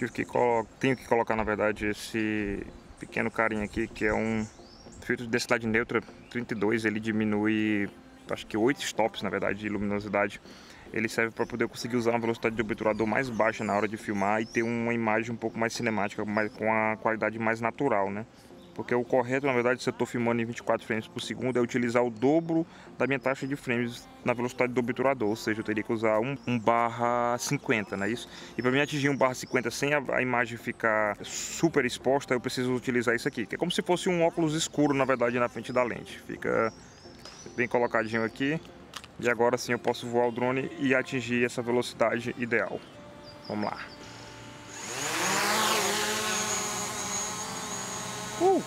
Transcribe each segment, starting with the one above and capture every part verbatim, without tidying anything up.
tive que colo... tenho que colocar, na verdade, esse pequeno carinha aqui, que é um filtro de densidade neutra trinta e dois. Ele diminui, acho que oito stops, na verdade, de luminosidade. Ele serve para poder conseguir usar uma velocidade de obturador mais baixa na hora de filmar e ter uma imagem um pouco mais cinemática, mais, com a qualidade mais natural, né? Porque o correto, na verdade, se eu estou filmando em vinte e quatro frames por segundo, é utilizar o dobro da minha taxa de frames na velocidade do obturador, ou seja, eu teria que usar um barra cinquenta, não é isso? E para mim atingir um barra cinquenta sem a, a imagem ficar super exposta, eu preciso utilizar isso aqui, que é como se fosse um óculos escuro, na verdade, na frente da lente. Fica bem colocadinho aqui, e agora sim eu posso voar o drone e atingir essa velocidade ideal. Vamos lá. Uh!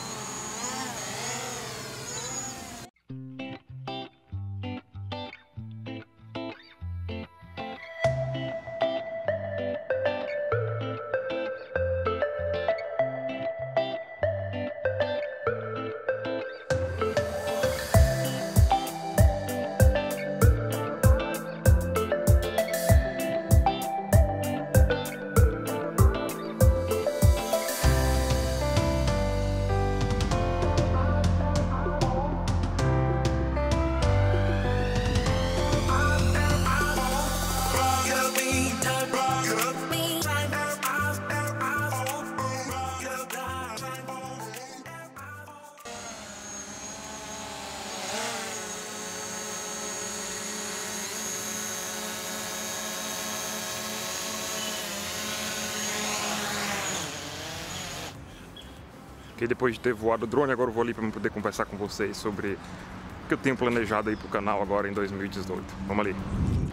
E depois de ter voado o drone, agora eu vou ali para poder conversar com vocês sobre o que eu tenho planejado aí pro canal agora em dois mil e dezoito. Vamos ali.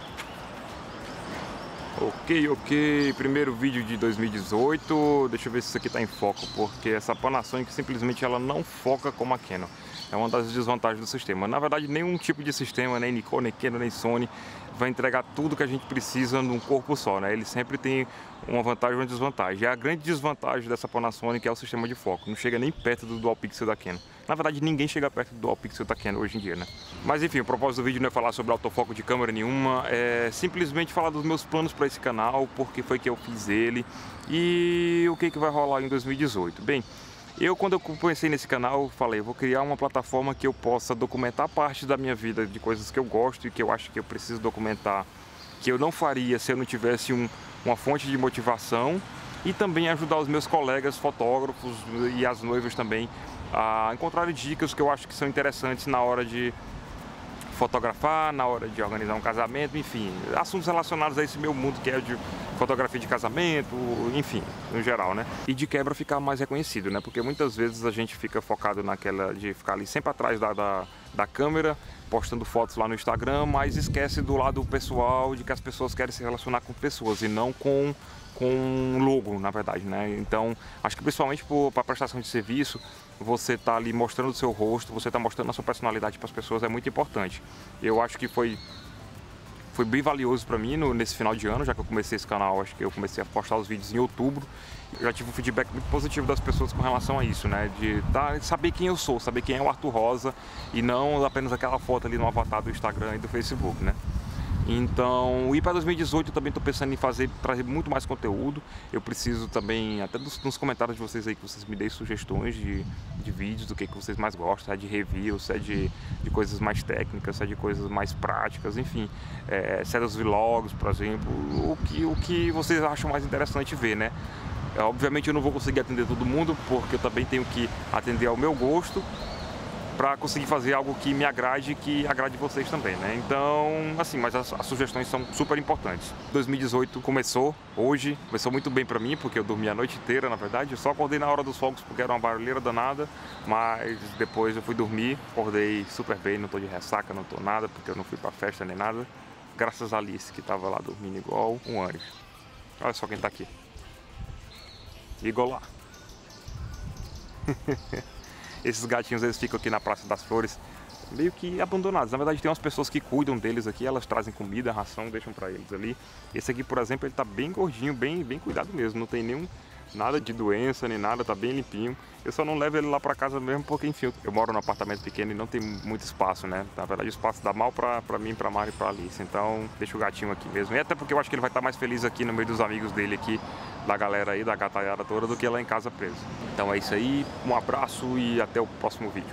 Ok, ok, primeiro vídeo de dois mil e dezoito. Deixa eu ver se isso aqui tá em foco, porque essa Panasonic simplesmente ela não foca como a Canon. É uma das desvantagens do sistema. Na verdade, nenhum tipo de sistema, nem Nikon, nem Canon, nem Sony, vai entregar tudo que a gente precisa num corpo só, né? Ele sempre tem uma vantagem e uma desvantagem. E a grande desvantagem dessa Panasonic é o sistema de foco. Não chega nem perto do Dual Pixel da Canon. Na verdade, ninguém chega perto do Dual Pixel da Canon hoje em dia, né? Mas enfim, o propósito do vídeo não é falar sobre autofoco de câmera nenhuma, é simplesmente falar dos meus planos para esse canal, porque foi que eu fiz ele e o que, que vai rolar em dois mil e dezoito. Bem, eu quando eu comecei nesse canal, falei, eu vou criar uma plataforma que eu possa documentar parte da minha vida, de coisas que eu gosto e que eu acho que eu preciso documentar, que eu não faria se eu não tivesse um, uma fonte de motivação, e também ajudar os meus colegas fotógrafos e as noivas também a encontrarem dicas que eu acho que são interessantes na hora de fotografar, na hora de organizar um casamento, enfim, assuntos relacionados a esse meu mundo que é de fotografia de casamento, enfim, no geral, né? E de quebra ficar mais reconhecido, né? Porque muitas vezes a gente fica focado naquela de ficar ali sempre atrás da, da, da câmera, postando fotos lá no Instagram, mas esquece do lado pessoal, de que as pessoas querem se relacionar com pessoas e não com com logo, na verdade, né? Então, acho que principalmente para prestação de serviço, você tá ali mostrando o seu rosto, você tá mostrando a sua personalidade para as pessoas, é muito importante. Eu acho que foi foi bem valioso para mim no, nesse final de ano, já que eu comecei esse canal, acho que eu comecei a postar os vídeos em outubro. Eu já tive um feedback muito positivo das pessoas com relação a isso, né? De tá, saber quem eu sou, saber quem é o Arthur Rosa e não apenas aquela foto ali no avatar do Instagram e do Facebook, né? Então, e para dois mil e dezoito eu também estou pensando em fazer, trazer muito mais conteúdo. Eu preciso também, até nos, nos comentários de vocês aí, que vocês me deem sugestões de, de vídeos, do que, que vocês mais gostam, se é de review, se é de, de coisas mais técnicas, se é de coisas mais práticas, enfim, é, se é dos vlogs, por exemplo, o que, o que vocês acham mais interessante ver, né? É, obviamente eu não vou conseguir atender todo mundo, porque eu também tenho que atender ao meu gosto, para conseguir fazer algo que me agrade e que agrade vocês também, né? Então, assim, mas as, as sugestões são super importantes. dois mil e dezoito começou hoje, começou muito bem para mim, porque eu dormi a noite inteira, na verdade. Eu só acordei na hora dos fogos porque era uma barulheira danada, mas depois eu fui dormir, acordei super bem, não tô de ressaca, não tô nada, porque eu não fui pra festa nem nada. Graças a Alice, que tava lá dormindo igual um anjo. Olha só quem tá aqui. Igor lá. Esses gatinhos, eles ficam aqui na Praça das Flores, meio que abandonados. Na verdade, tem umas pessoas que cuidam deles aqui, elas trazem comida, ração, deixam pra eles ali. Esse aqui, por exemplo, ele tá bem gordinho, bem, bem cuidado mesmo, não tem nenhum nada de doença nem nada, tá bem limpinho. Eu só não levo ele lá pra casa mesmo porque, enfim, eu moro num apartamento pequeno e não tem muito espaço, né? Na verdade, o espaço dá mal pra, pra mim, pra Mari e pra Alice. Então, deixa o gatinho aqui mesmo. E até porque eu acho que ele vai estar mais feliz aqui no meio dos amigos dele aqui da galera aí, da gatalhada toda, do que lá em casa preso. Então é isso aí, um abraço e até o próximo vídeo.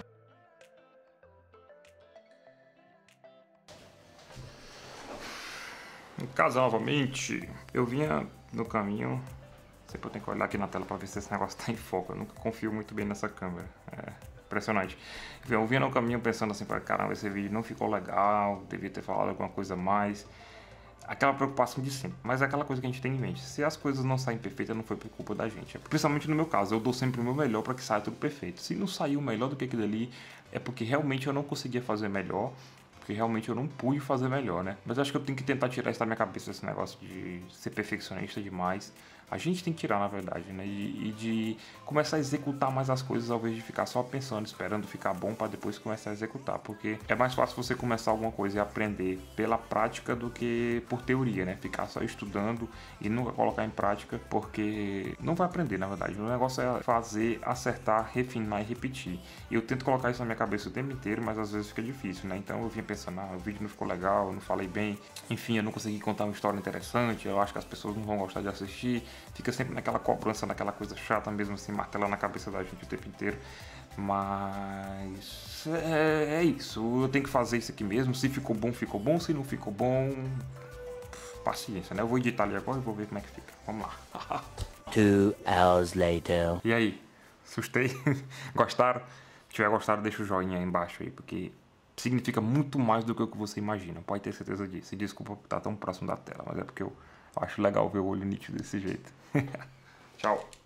Em casa novamente, eu vinha no caminho, sempre eu tenho que olhar aqui na tela para ver se esse negócio tá em foco, eu nunca confio muito bem nessa câmera, é impressionante. Eu vinha no caminho pensando assim, caramba, esse vídeo não ficou legal, devia ter falado alguma coisa a mais. Aquela preocupação de sempre, mas é aquela coisa que a gente tem em mente. Se as coisas não saem perfeitas, não foi por culpa da gente. Principalmente no meu caso, eu dou sempre o meu melhor para que saia tudo perfeito. Se não saiu melhor do que aquilo ali, é porque realmente eu não conseguia fazer melhor, porque realmente eu não pude fazer melhor, né? Mas eu acho que eu tenho que tentar tirar isso da minha cabeça, esse negócio de ser perfeccionista demais. A gente tem que tirar, na verdade, né? E, e de começar a executar mais as coisas ao invés de ficar só pensando, esperando ficar bom para depois começar a executar. Porque é mais fácil você começar alguma coisa e aprender pela prática do que por teoria, né? Ficar só estudando e nunca colocar em prática, porque não vai aprender, na verdade. O negócio é fazer, acertar, refinar e repetir. E eu tento colocar isso na minha cabeça o tempo inteiro, mas às vezes fica difícil, né? Então eu vinha pensando, ah, o vídeo não ficou legal, eu não falei bem, enfim, eu não consegui contar uma história interessante, eu acho que as pessoas não vão gostar de assistir. Fica sempre naquela cobrança, naquela coisa chata mesmo assim, martelando na cabeça da gente o tempo inteiro. Mas é, é isso, eu tenho que fazer isso aqui mesmo. Se ficou bom, ficou bom. Se não ficou bom, paciência, né? Eu vou editar ali agora e vou ver como é que fica. Vamos lá. Two hours later. E aí? Assustei? Gostaram? Se tiver gostado, deixa o joinha aí embaixo aí, porque significa muito mais do que o que você imagina. Pode ter certeza disso. E desculpa por estar tão próximo da tela, mas é porque eu acho legal ver o olho nítido desse jeito. Tchau.